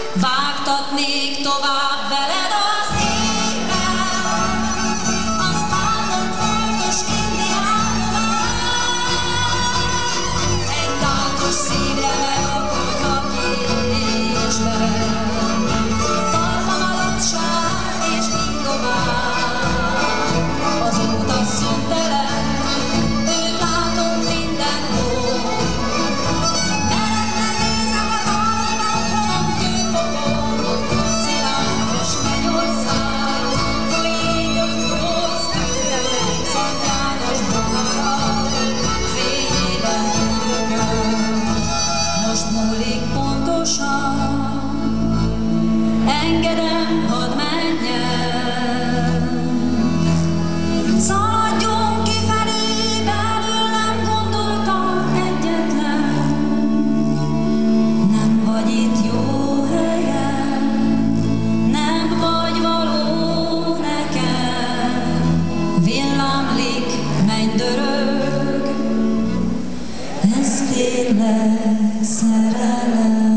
Vágtatnék tovább veled az éjjel, azt látom foltos indiánban. Egy táncos szívre megakadva késben, tartom a lasság és így tovább. Azóta szüntelek, őt látom mindenhol. Merednek éjszaka talán otthonom kőfokon, szilánkos mennyország, folyik öthoz tőlem, Szent János bogarak, fényében tükrökön. Most múlik pontosan, engedem, hadd menjen. Szaladjunk kifelé, belőlem gondoltam egyetlen. Nem vagy itt jó helyen, nem vagy való nekem. Villámlik, mennydörög, ez tényleg szerelem.